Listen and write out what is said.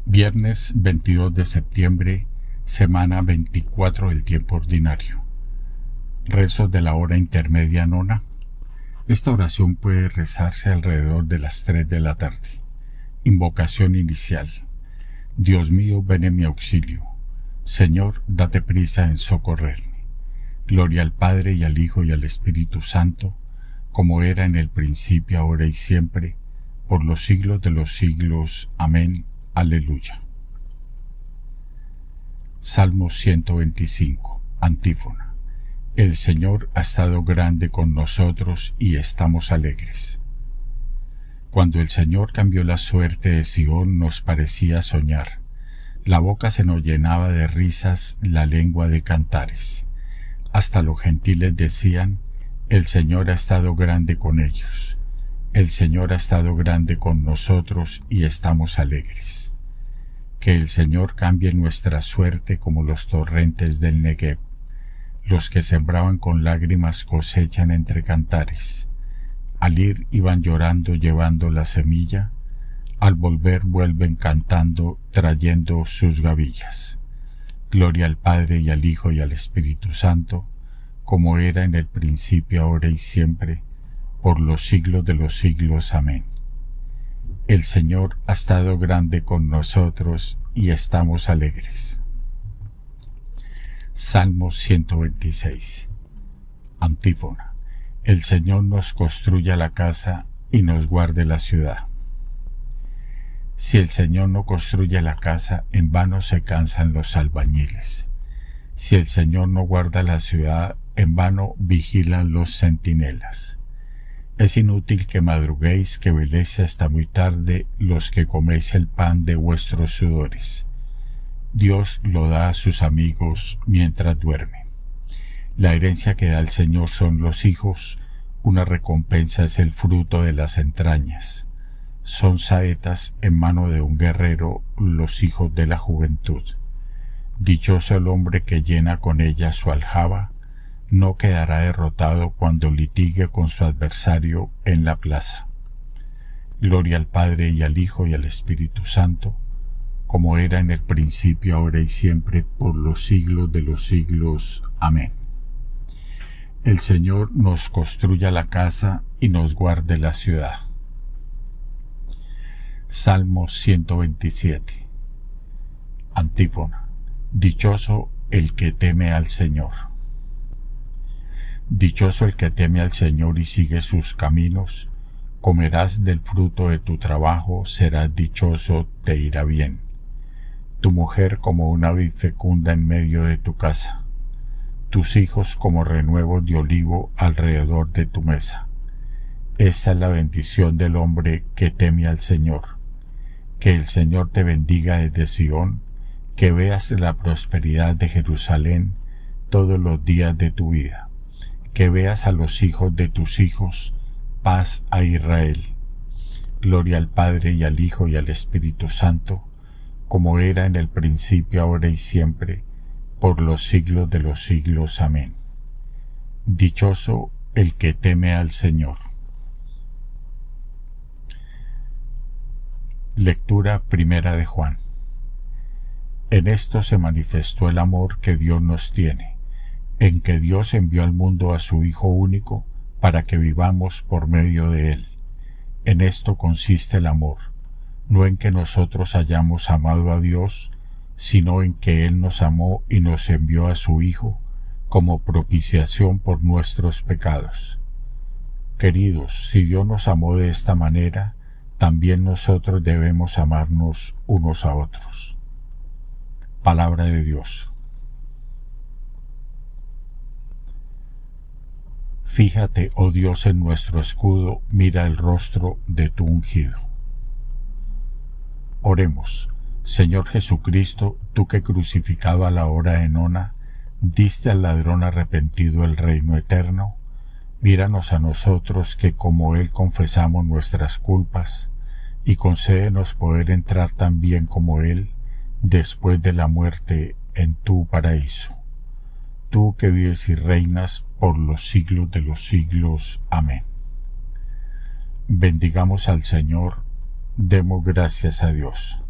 Viernes 22 de septiembre, semana 24 del tiempo ordinario. Rezos de la hora intermedia nona. Esta oración puede rezarse alrededor de las 3 de la tarde. Invocación inicial. Dios mío, ven en mi auxilio. Señor, date prisa en socorrerme. Gloria al Padre y al Hijo y al Espíritu Santo, como era en el principio, ahora y siempre, por los siglos de los siglos. Amén. Aleluya. Salmo 125. Antífona. El Señor ha estado grande con nosotros y estamos alegres. Cuando el Señor cambió la suerte de Sion, nos parecía soñar. La boca se nos llenaba de risas, la lengua de cantares. Hasta los gentiles decían: el Señor ha estado grande con ellos. El Señor ha estado grande con nosotros y estamos alegres. Que el Señor cambie nuestra suerte como los torrentes del Negev. Los que sembraban con lágrimas cosechan entre cantares. Al ir iban llorando llevando la semilla, al volver vuelven cantando trayendo sus gavillas. Gloria al Padre y al Hijo y al Espíritu Santo, como era en el principio, ahora y siempre, por los siglos de los siglos. Amén. El Señor ha estado grande con nosotros y estamos alegres. Salmo 126. Antífona. El Señor nos construya la casa y nos guarde la ciudad. Si el Señor no construye la casa, en vano se cansan los albañiles. Si el Señor no guarda la ciudad, en vano vigilan los centinelas. Es inútil que madruguéis, que veléis hasta muy tarde los que coméis el pan de vuestros sudores. Dios lo da a sus amigos mientras duerme. La herencia que da el Señor son los hijos, una recompensa es el fruto de las entrañas. Son saetas en mano de un guerrero los hijos de la juventud. Dichoso el hombre que llena con ella su aljaba, no quedará derrotado cuando litigue con su adversario en la plaza. Gloria al Padre y al Hijo y al Espíritu Santo, como era en el principio, ahora y siempre, por los siglos de los siglos. Amén. El Señor nos construya la casa y nos guarde la ciudad. Salmo 127. Antífona. Dichoso el que teme al Señor. Dichoso el que teme al Señor y sigue sus caminos. Comerás del fruto de tu trabajo, serás dichoso, te irá bien. Tu mujer como una vid fecunda en medio de tu casa. Tus hijos como renuevos de olivo alrededor de tu mesa. Esta es la bendición del hombre que teme al Señor. Que el Señor te bendiga desde Sion, que veas la prosperidad de Jerusalén todos los días de tu vida. Que veas a los hijos de tus hijos, paz a Israel. Gloria al Padre y al Hijo y al Espíritu Santo, como era en el principio, ahora y siempre, por los siglos de los siglos. Amén. Dichoso el que teme al Señor. Lectura primera de Juan. En esto se manifestó el amor que Dios nos tiene, en que Dios envió al mundo a su Hijo único para que vivamos por medio de Él. En esto consiste el amor, no en que nosotros hayamos amado a Dios, sino en que Él nos amó y nos envió a su Hijo como propiciación por nuestros pecados. Queridos, si Dios nos amó de esta manera, también nosotros debemos amarnos unos a otros. Palabra de Dios. Fíjate, oh Dios, en nuestro escudo, mira el rostro de tu ungido. Oremos. Señor Jesucristo, tú que crucificado a la hora de nona, diste al ladrón arrepentido el reino eterno, míranos a nosotros que como Él confesamos nuestras culpas, y concédenos poder entrar también como Él, después de la muerte, en tu paraíso. Tú que vives y reinas por los siglos de los siglos. Amén. Bendigamos al Señor, demos gracias a Dios.